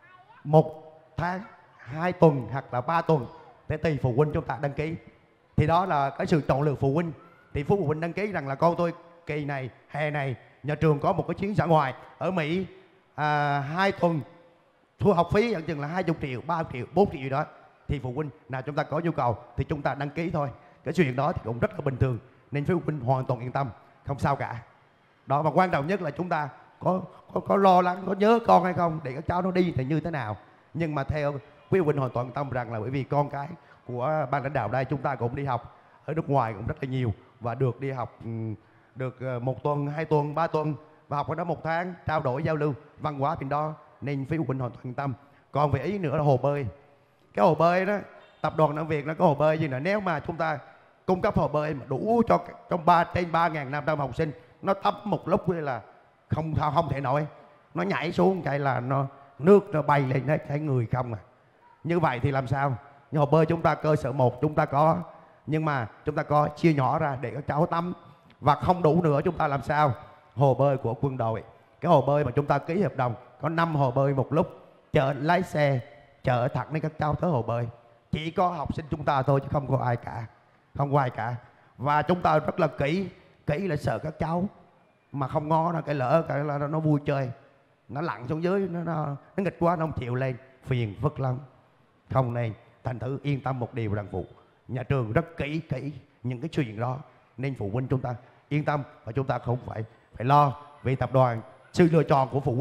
1 tháng, 2 tuần hoặc là 3 tuần để tùy phụ huynh chúng ta đăng ký. Thì đó là cái sự chọn lựa phụ huynh. Thì phụ huynh đăng ký rằng là con tôi kỳ này, hè này nhà trường có một cái chuyến ra ngoài ở Mỹ 2 tuần, thu học phí nhận chừng là 20 triệu, 30 triệu, 4 triệu gì đó. Thì phụ huynh nào chúng ta có nhu cầu thì chúng ta đăng ký thôi. Cái chuyện đó thì cũng rất là bình thường, nên phụ huynh hoàn toàn yên tâm, không sao cả. Đó, mà quan trọng nhất là chúng ta có lo lắng, có nhớ con hay không, để các cháu nó đi thì như thế nào. Nhưng mà theo quý phụ huynh hoàn toàn yên tâm rằng là bởi vì con cái của ban lãnh đạo đây chúng ta cũng đi học ở nước ngoài cũng rất là nhiều, và được đi học được 1 tuần, 2 tuần, 3 tuần, và học ở đó 1 tháng, trao đổi giao lưu văn hóa bên đó, nên phía phụ huynh hoàn toàn yên tâm. Còn về ý nữa là hồ bơi. Cái hồ bơi đó, tập đoàn Nam Việt nó có hồ bơi gì nữa, nếu mà chúng ta cung cấp hồ bơi mà đủ cho trong trên 3.500 học sinh, nó tắm một lúc là không thể nổi, nó nhảy xuống chạy là nước nó bay lên hết thấy người không à. Như vậy thì làm sao? Nhưng hồ bơi chúng ta cơ sở 1 chúng ta có, nhưng mà chúng ta có chia nhỏ ra để các cháu tắm. Và không đủ nữa chúng ta làm sao? Hồ bơi của quân đội, cái hồ bơi mà chúng ta ký hợp đồng có 5 hồ bơi một lúc, lái xe chở thẳng đến các cháu tới hồ bơi. Chỉ có học sinh chúng ta thôi chứ không có ai cả, không có ai cả. Và chúng ta rất là kỹ là sợ các cháu mà không ngó nó, cái lỡ cái là nó vui chơi, nó lặn xuống dưới, nó nghịch quá, nó không chịu lên, phiền phức lắm. Không nên. Thành thử yên tâm một điều rằng nhà trường rất kỹ những cái chuyện đó, nên phụ huynh chúng ta yên tâm và chúng ta không phải lo. Vì tập đoàn, sự lựa chọn của phụ huynh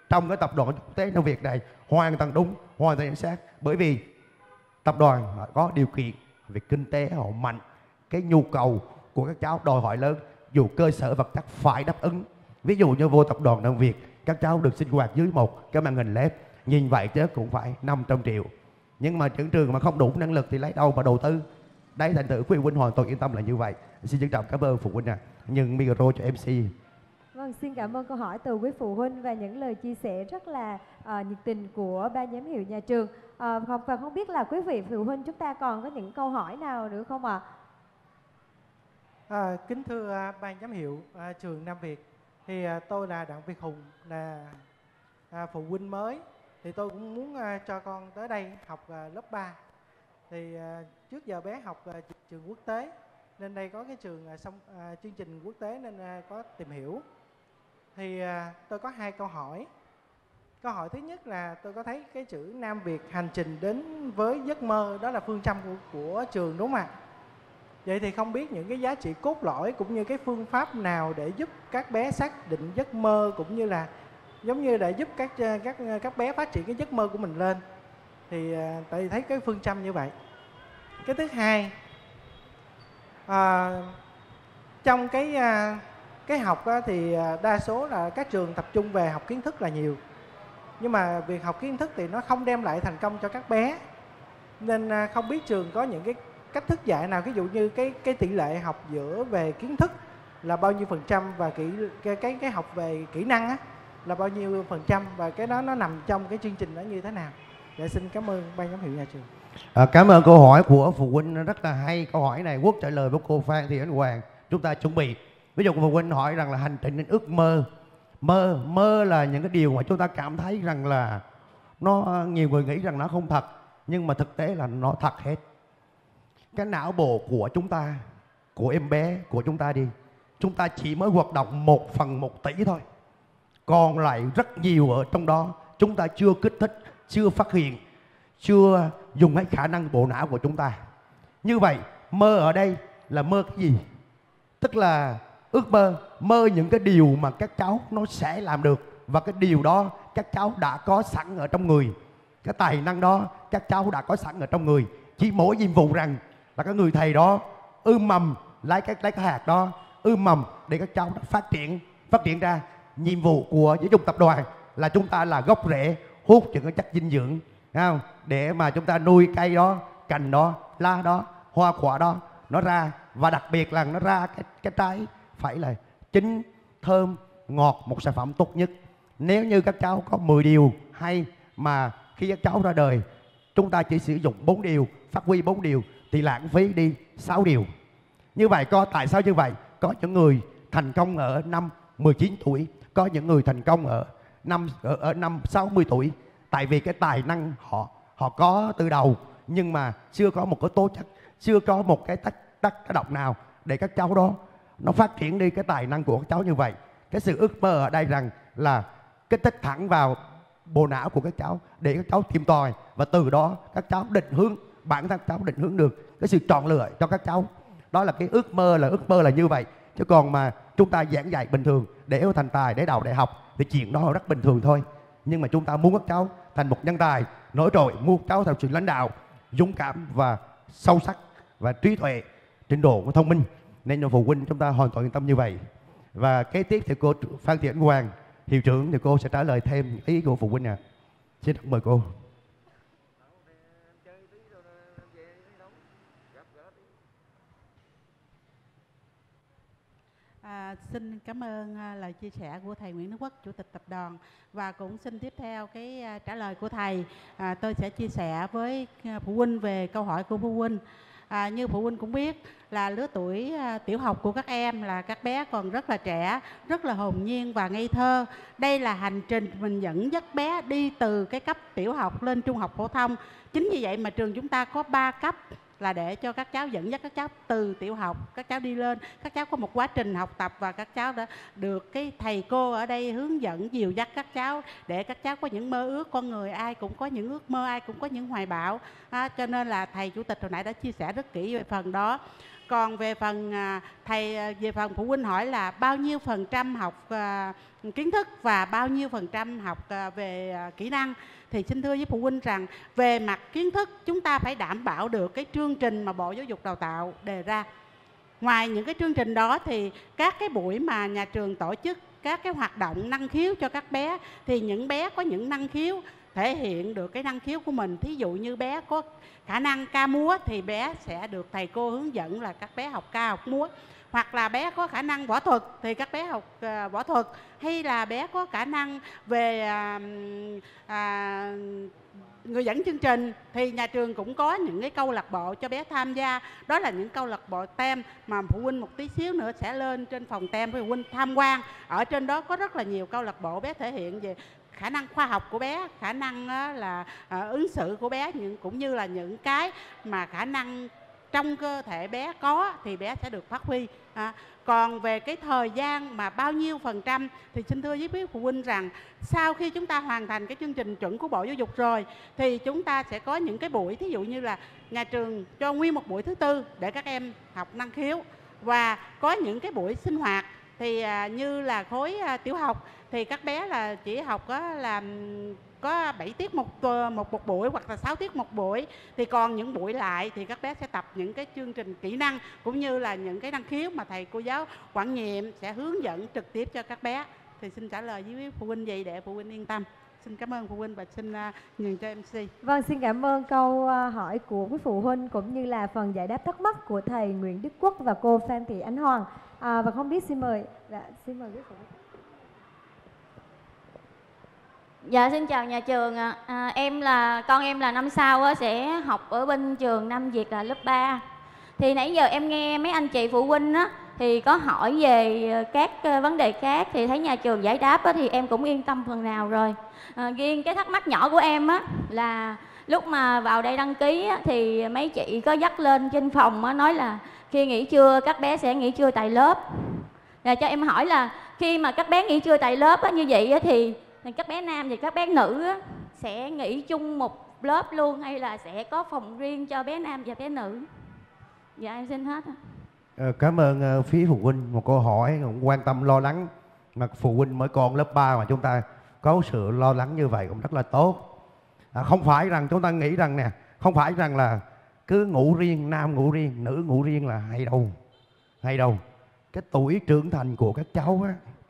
trong cái tập đoàn quốc tế Nam Việt này hoàn toàn đúng, hoàn toàn chính xác. Bởi vì tập đoàn họ có điều kiện về kinh tế, họ mạnh, cái nhu cầu của các cháu đòi hỏi lớn, dù cơ sở vật chất phải đáp ứng. Ví dụ như vô tập đoàn Nam Việt, các cháu được sinh hoạt dưới một cái màn hình LED, nhìn vậy chứ cũng phải 500 triệu. Nhưng mà những trường mà không đủ năng lực thì lấy đâu mà đầu tư. Đấy, thành thử quý phụ huynh hoàn toàn yên tâm là như vậy. Xin trân trọng cảm ơn phụ huynh Nhưng micro cho MC. Vâng, xin cảm ơn câu hỏi từ quý phụ huynh và những lời chia sẻ rất là nhiệt tình của ban giám hiệu nhà trường. Và không biết là quý vị phụ huynh chúng ta còn có những câu hỏi nào nữa không ạ? Kính thưa ban giám hiệu trường Nam Việt, thì tôi là Đặng Việt Hùng, là phụ huynh mới. Thì tôi cũng muốn cho con tới đây học lớp 3. Thì trước giờ bé học trường quốc tế, nên đây có cái trường chương trình quốc tế nên có tìm hiểu. Thì tôi có 2 câu hỏi. Câu hỏi thứ nhất là tôi có thấy cái chữ Nam Việt hành trình đến với giấc mơ, đó là phương châm của trường đúng không ạ? Vậy thì không biết những cái giá trị cốt lõi cũng như cái phương pháp nào để giúp các bé xác định giấc mơ, cũng như là giống như để giúp các bé phát triển cái giấc mơ của mình lên. Thì tại vì thấy cái phương châm như vậy. Cái thứ hai, trong cái học thì đa số là các trường tập trung về học kiến thức là nhiều, nhưng mà việc học kiến thức thì nó không đem lại thành công cho các bé. Nên không biết trường có những cái cách thức dạy nào, ví dụ như cái tỷ lệ học giữa về kiến thức là bao nhiêu %, và cái học về kỹ năng á là bao nhiêu %, và cái đó nó nằm trong cái chương trình đó như thế nào. Dạ, xin cảm ơn ban giám hiệu nhà trường. Cảm ơn câu hỏi của phụ huynh rất là hay. Câu hỏi này Quốc trả lời với cô Phan Thị Ánh Hoàng. Chúng ta chuẩn bị. Ví dụ phụ huynh hỏi rằng là hành trình đến ước mơ. Mơ là những cái điều mà chúng ta cảm thấy rằng là nhiều người nghĩ rằng nó không thật, nhưng mà thực tế là nó thật hết. Cái não bộ của chúng ta, của em bé của chúng ta đi, chúng ta chỉ mới hoạt động 1/1 tỷ thôi. Còn lại rất nhiều ở trong đó chúng ta chưa kích thích, chưa phát hiện, chưa dùng hết khả năng bộ não của chúng ta. Như vậy mơ ở đây là mơ cái gì? Tức là ước mơ những cái điều mà các cháu nó sẽ làm được, và cái điều đó các cháu đã có sẵn ở trong người. Cái tài năng đó các cháu đã có sẵn ở trong người. Chỉ mỗi nhiệm vụ rằng là cái người thầy đó ươm mầm, lấy cái hạt đó ươm mầm để các cháu phát triển ra. Nhiệm vụ của giáo dục tập đoàn là chúng ta là gốc rễ hút những cái chất dinh dưỡng, không? Để mà chúng ta nuôi cây đó, cành đó, lá đó, hoa quả đó nó ra, và đặc biệt là nó ra cái trái phải là chín, thơm, ngọt, một sản phẩm tốt nhất. Nếu như các cháu có 10 điều hay mà khi các cháu ra đời chúng ta chỉ sử dụng 4 điều, phát huy 4 điều thì lãng phí đi 6 điều. Như vậy tại sao như vậy? Có những người thành công ở năm 19 tuổi, có những người thành công ở năm 60 tuổi. Tại vì cái tài năng họ có từ đầu, nhưng mà chưa có một cái tố chất, chưa có một cái tác động nào để các cháu đó nó phát triển đi cái tài năng của các cháu như vậy. Cái sự ước mơ ở đây rằng là kích thích thẳng vào bộ não của các cháu để các cháu tìm tòi, và từ đó các cháu định hướng, bản thân các cháu định hướng được cái sự chọn lựa cho các cháu. Đó là cái ước mơ là như vậy. Chứ còn mà chúng ta giảng dạy bình thường để thành tài, để đậu đại học thì chuyện đó rất bình thường thôi. Nhưng mà chúng ta muốn các cháu thành một nhân tài nổi trội, muốn các cháu thành sự lãnh đạo dũng cảm và sâu sắc và trí tuệ, trình độ và thông minh, nên cho phụ huynh chúng ta hoàn toàn yên tâm như vậy. Và kế tiếp thì cô Phan Thị Ánh Hoàng, hiệu trưởng, thì cô sẽ trả lời thêm ý của phụ huynh. Xin mời cô. Xin cảm ơn lời chia sẻ của thầy Nguyễn Đức Quốc, Chủ tịch tập đoàn, và cũng xin tiếp theo cái trả lời của thầy. Tôi sẽ chia sẻ với phụ huynh về câu hỏi của phụ huynh. Như phụ huynh cũng biết là lứa tuổi tiểu học của các em là các bé còn rất là trẻ, rất là hồn nhiên và ngây thơ. Đây là hành trình mình dẫn dắt bé đi từ cái cấp tiểu học lên trung học phổ thông. Chính vì vậy mà trường chúng ta có 3 cấp, là để cho các cháu dẫn dắt các cháu từ tiểu học, các cháu đi lên, các cháu có một quá trình học tập, và các cháu đã được cái thầy cô ở đây hướng dẫn dìu dắt các cháu, để các cháu có những mơ ước. Con người ai cũng có những ước mơ, ai cũng có những hoài bão, cho nên là thầy Chủ tịch hồi nãy đã chia sẻ rất kỹ về phần đó. Còn về phần về phần phụ huynh hỏi là bao nhiêu phần trăm học kiến thức và bao nhiêu phần trăm học về kỹ năng, thì xin thưa với phụ huynh rằng về mặt kiến thức chúng ta phải đảm bảo được cái chương trình mà Bộ Giáo dục Đào tạo đề ra. Ngoài những cái chương trình đó thì các cái buổi mà nhà trường tổ chức các cái hoạt động năng khiếu cho các bé, thì những bé có những năng khiếu thể hiện được cái năng khiếu của mình. Thí dụ như bé có khả năng ca múa thì bé sẽ được thầy cô hướng dẫn là các bé học ca học múa. Hoặc là bé có khả năng võ thuật thì các bé học võ thuật. Hay là bé có khả năng về người dẫn chương trình thì nhà trường cũng có những cái câu lạc bộ cho bé tham gia. Đó là những câu lạc bộ TEM mà phụ huynh một tí xíu nữa sẽ lên trên phòng TEM với phụ huynh tham quan. Ở trên đó có rất là nhiều câu lạc bộ bé thể hiện về khả năng khoa học của bé, khả năng là ứng xử của bé, cũng như là những cái mà khả năng trong cơ thể bé có thì bé sẽ được phát huy. Còn về cái thời gian mà bao nhiêu phần trăm thì xin thưa với quý phụ huynh rằng sau khi chúng ta hoàn thành cái chương trình chuẩn của Bộ Giáo dục rồi thì chúng ta sẽ có những cái buổi, thí dụ như là nhà trường cho nguyên một buổi thứ tư để các em học năng khiếu, và có những cái buổi sinh hoạt thì như là khối tiểu học thì các bé là chỉ học là có 7 tiết một buổi hoặc là 6 tiết một buổi, thì còn những buổi lại thì các bé sẽ tập những cái chương trình kỹ năng cũng như là những cái năng khiếu mà thầy cô giáo quản nhiệm sẽ hướng dẫn trực tiếp cho các bé. Thì xin trả lời với phụ huynh vậy để phụ huynh yên tâm. Xin cảm ơn phụ huynh và xin nhường cho MC. Vâng, xin cảm ơn câu hỏi của quý phụ huynh cũng như là phần giải đáp thắc mắc của thầy Nguyễn Đức Quốc và cô Phan Thị Ánh Hoàng. Và không biết xin mời quý phụ huynh. Dạ xin chào nhà trường ạ. Con em là năm sau sẽ học ở bên trường Nam Việt là lớp 3. Thì nãy giờ em nghe mấy anh chị phụ huynh thì có hỏi về các vấn đề khác thì thấy nhà trường giải đáp thì em cũng yên tâm phần nào rồi. Riêng cái thắc mắc nhỏ của em là lúc mà vào đây đăng ký thì mấy chị có dắt lên trên phòng nói là khi nghỉ trưa các bé sẽ nghỉ trưa tại lớp. Cho em hỏi là khi mà các bé nghỉ trưa tại lớp như vậy thì các bé nam thì các bé nữ sẽ nghỉ chung một lớp luôn hay là sẽ có phòng riêng cho bé nam và bé nữ? Dạ em xin hết. Cảm ơn phía phụ huynh một câu hỏi cũng quan tâm lo lắng, mà phụ huynh mới con lớp 3 mà chúng ta có sự lo lắng như vậy cũng rất là tốt. Không phải rằng chúng ta nghĩ rằng nè, không phải rằng là cứ ngủ riêng, nam ngủ riêng, nữ ngủ riêng là hay đâu. Cái tuổi trưởng thành của các cháu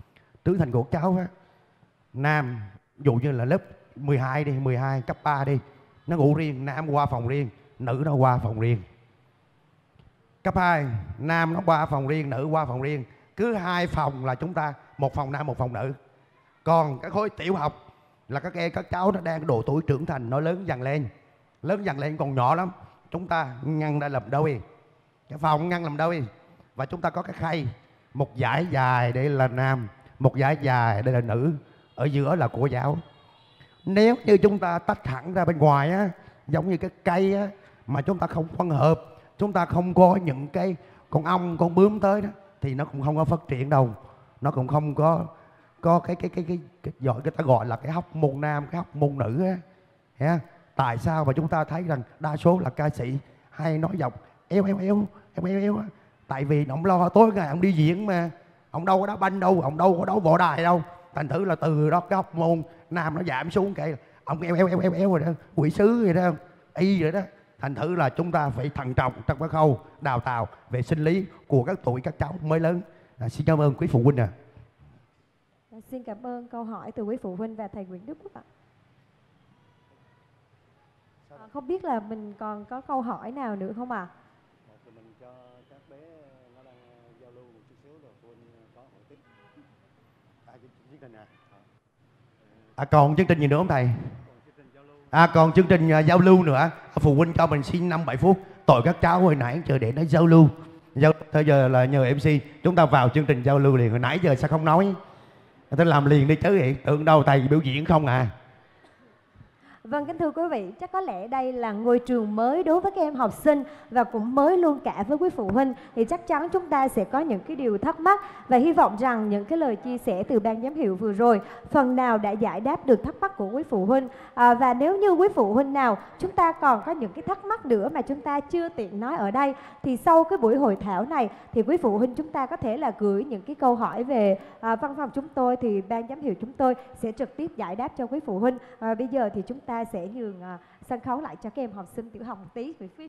nam dụ như là lớp 12 đi, 12 cấp 3 đi, nó ngủ riêng, nam qua phòng riêng, nữ nó qua phòng riêng. Cấp 2 nam nó qua phòng riêng, nữ qua phòng riêng, cứ 2 phòng là chúng ta một phòng nam một phòng nữ. Còn cái khối tiểu học là các cháu nó đang độ tuổi trưởng thành, nó lớn dần lên còn nhỏ lắm, chúng ta ngăn ra làm đôi, cái phòng ngăn làm đôi, và chúng ta có cái khay, một dải dài đây là nam, một dải dài đây là nữ, ở giữa là cô giáo. Nếu như chúng ta tách hẳn ra bên ngoài giống như cái cây mà chúng ta không phân hợp, chúng ta không có những cái con ong con bướm tới đó thì nó cũng không có phát triển đâu, nó cũng không có cái người ta gọi là cái hóc môn nam, cái hóc môn nữ á. Tại sao mà chúng ta thấy rằng đa số là ca sĩ hay nói giọng eo á? Tại vì ông lo tối ngày ông đi diễn mà, ông đâu có đá banh đâu, ông đâu có đấu võ đài đâu, thành thử là từ đó cái hóc môn nam nó giảm xuống, cái ông eo rồi đó, quỷ sứ rồi đó, y rồi đó. Thành thử là chúng ta phải thận trọng trong cái khâu đào tạo về sinh lý của các tuổi các cháu mới lớn. Xin cảm ơn quý phụ huynh. Xin cảm ơn câu hỏi từ quý phụ huynh và thầy Nguyễn Đức Quốc ạ. Không biết là mình còn có câu hỏi nào nữa không ạ? Mình cho các bé nó đang giao lưu một chút xíu rồi phụ huynh có hỏi tiếp. Chương trình còn chương trình gì nữa không thầy? Còn chương trình giao lưu nữa. Phụ huynh cho mình xin 5-7 phút. Tội các cháu hồi nãy chờ để nó giao lưu. Bây giờ là nhờ MC chúng ta vào chương trình giao lưu liền. Hồi nãy giờ sao không nói? Tôi làm liền đi chứ vậy. Tưởng đâu thầy biểu diễn không à? Vâng, kính thưa quý vị, chắc có lẽ đây là ngôi trường mới đối với các em học sinh và cũng mới luôn cả với quý phụ huynh. Thì chắc chắn chúng ta sẽ có những cái điều thắc mắc và hy vọng rằng những cái lời chia sẻ từ ban giám hiệu vừa rồi phần nào đã giải đáp được thắc mắc của quý phụ huynh. Và nếu như quý phụ huynh nào chúng ta còn có những cái thắc mắc nữa mà chúng ta chưa tiện nói ở đây, thì sau cái buổi hội thảo này thì quý phụ huynh chúng ta có thể là gửi những cái câu hỏi về văn phòng chúng tôi, thì ban giám hiệu chúng tôi sẽ trực tiếp giải đáp cho quý phụ huynh. Bây giờ thì chúng ta sẽ nhường sân khấu lại cho các em học sinh tiểu học một tí.